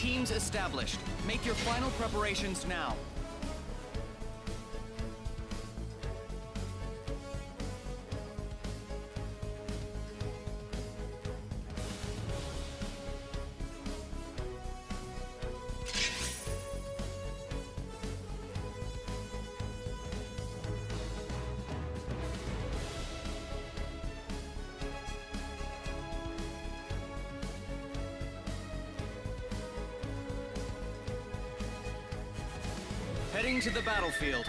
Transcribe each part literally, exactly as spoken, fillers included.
Teams established. Make your final preparations now. Heading to the battlefield.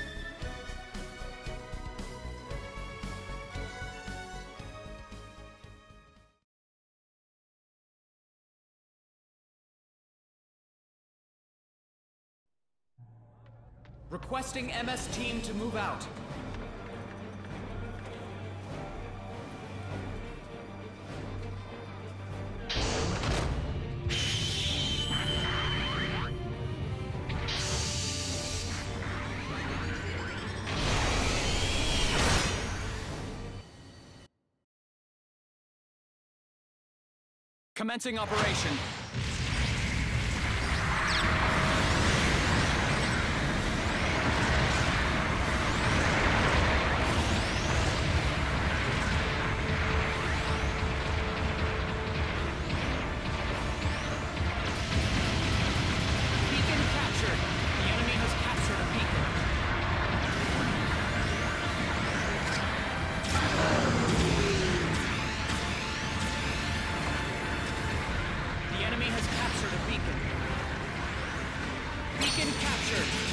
Requesting M S team to move out. Commencing operation. Beacon captured. The enemy has captured a beacon. The enemy has captured a beacon. Beacon captured.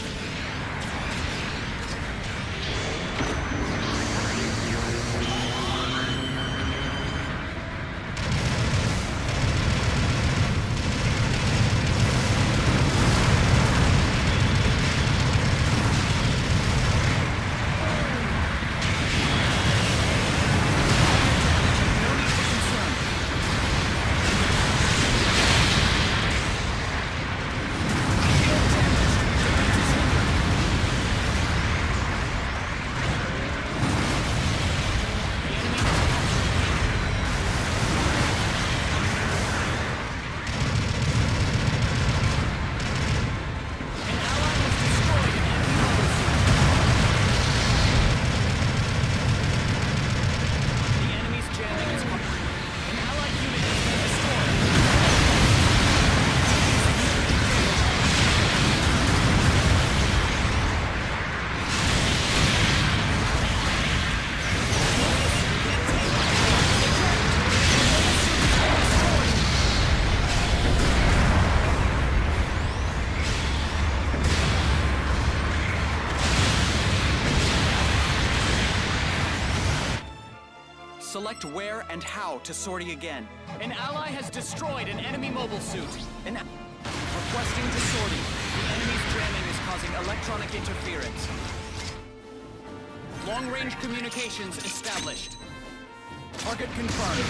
Select where and how to sortie again. An ally has destroyed an enemy mobile suit. An Requesting to sortie. The enemy's jamming is causing electronic interference. Long-range communications established. Target confirmed.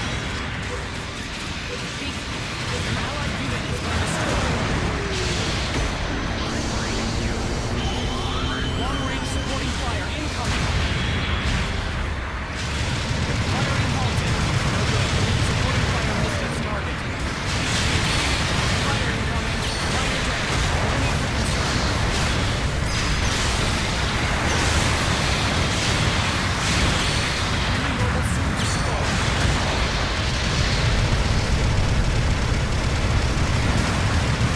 An allied unit has been destroyed. Long-range supporting fire incoming. Firing halted. No good. Supporting fire missed its target. Fire incoming. Fire damage. No need for concern. Enemy mobile suit destroyed.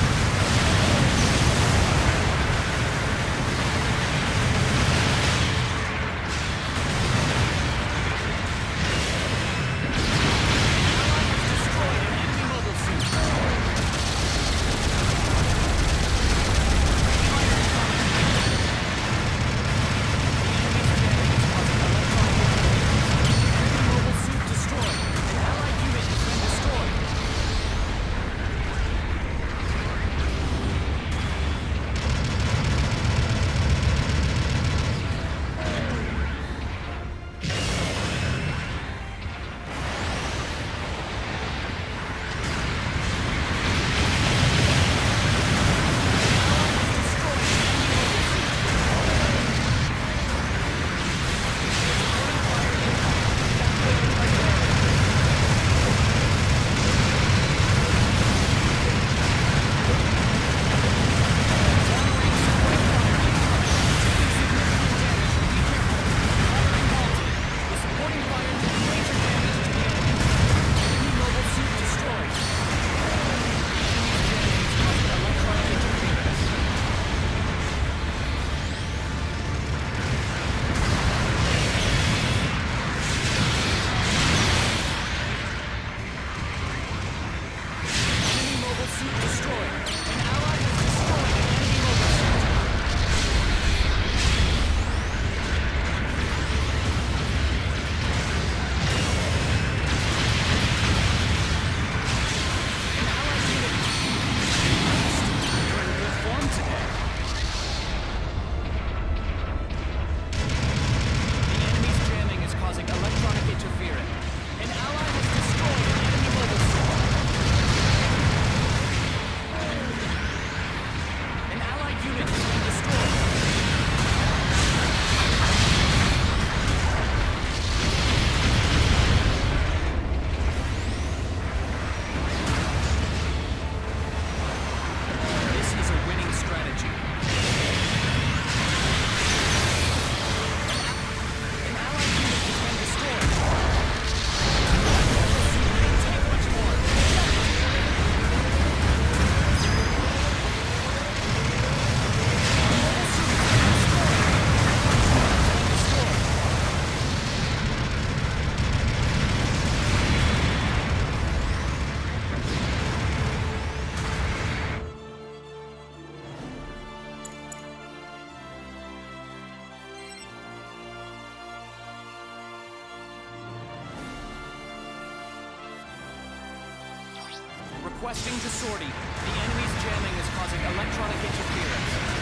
Requesting to sortie. The enemy's jamming is causing electronic interference.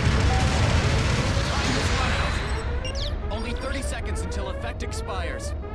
Seconds until effect expires.